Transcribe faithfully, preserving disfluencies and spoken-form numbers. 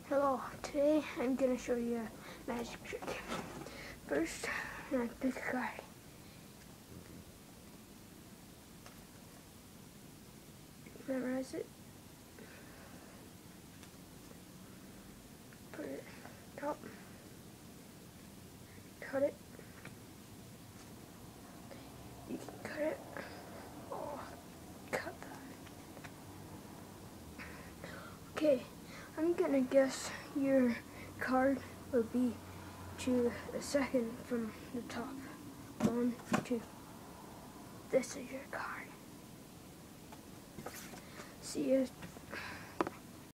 Hello, today I'm going to show you a magic trick. First, I'm going to pick a card. Memorize it. Put it top. Cut it. You can cut it. Oh, cut that. Okay, I'm gonna guess your card will be to the second from the top. One, two. This is your card. See you